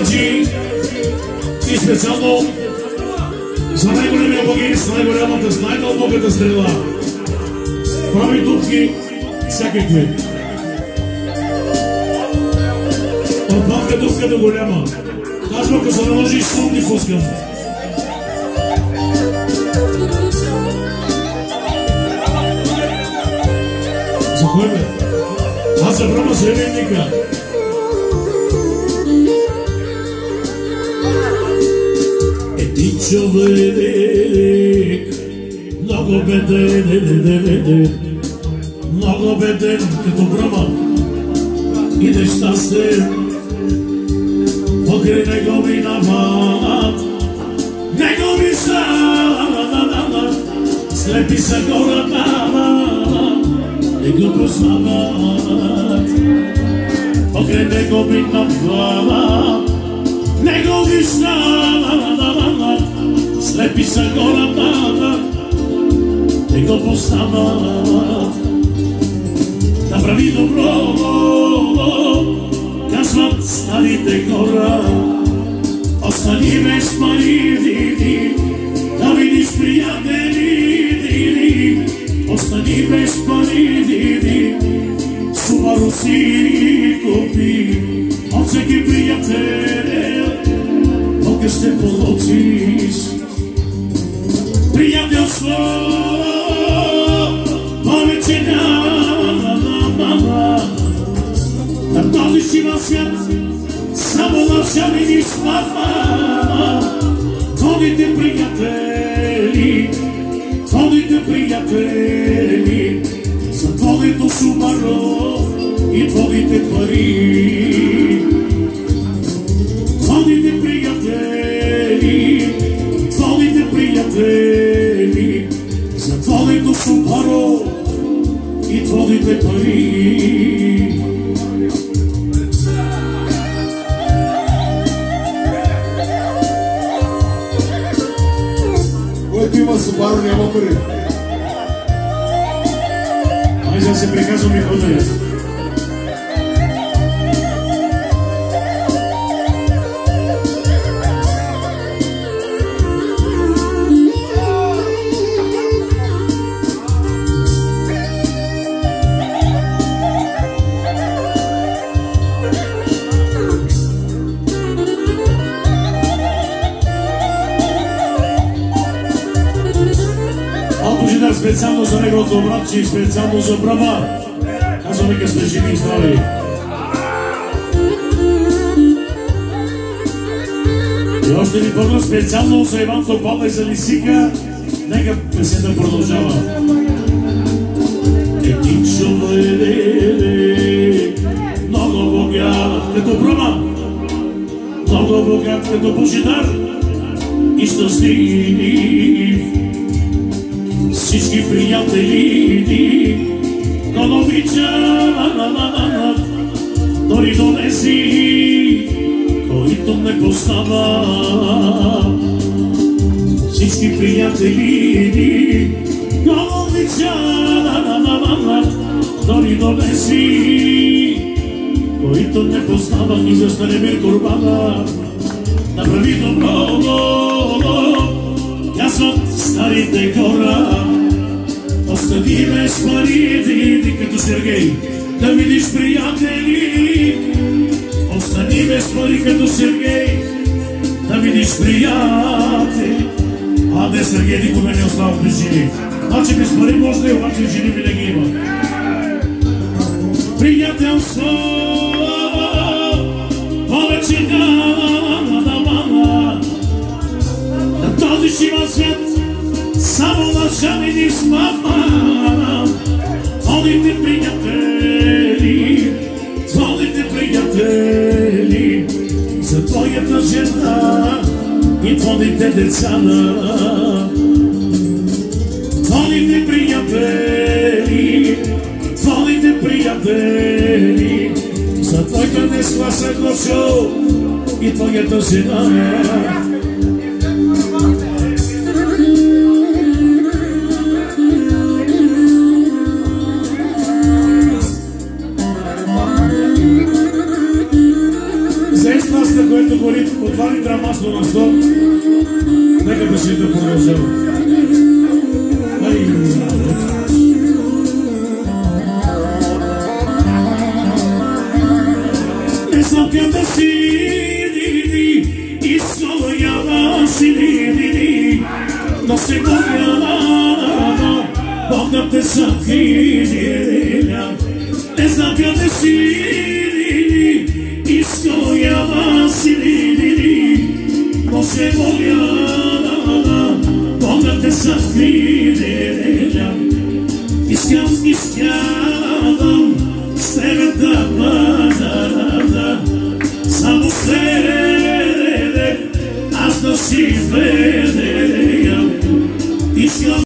Хаджи и специално за най-големия богист, най-голямата, с най-дълбоката стрела. Прави дупки всякакви. От малка дупка до голяма. Казва, ако се наложи, сум ти пускам. За кой бе? Аз за Брама Сребреника. Един човек, много беден, много беден, като Брама и нещастен. Покрай него минават, него ми станат, слепи са хората, не го познават. Покрай него минават, него ми станат, слепи са хората, не го познават. Да прави добро, казват старите хора, остани без пари, да видиш приятели, остани без пари, Субару си купи, от всеки приятел, тук ще получиш приятелство, повече няма. На този сива свят само лъжа ни смазва. Твоите приятели за твоето Субару и твоите пари. Твоите приятели за твоето Субару и твоите пари. Който има Субару, няма пари. Ай, за се приказвам и хода. Специално за неговото братче и специално за Брама. Казваме, ка сте живи и здрави. И още ни първо специално за Иван Топала и за Лисика. Нека песента продължава. Един човек, много богат като Брама, много богат като Божидар и щастлив. Всички приятели го обичат, дори до тези, които не познават. Всички приятели го обичат, дори до тези, които не познават. И за Станимир Курбана направи добро, казват старите хора. Остани без пари, като Сергей, да видиш приятели. Остани без пари, като Сергей, да видиш приятели. А не Сергей, никога не остава без жени. Значи без пари може да е, обаче жени винаги има. Приятелство, повече няма. На този шива свят само лъжа ни смазва. Твоите приятели за твоята жена и твоите деца. Твоите приятели за твоята нескласа Гошо и твоята жена. по 2 литра масло на 100. Нека да си да продължава. Не знам къде си, изстоява си, но се боя, Бог да те съхиня. Не знам къде си, изстоява си, но се боя, Бог да те съхиня. Искам с тебе да бъда, само с тебе аз да си веде.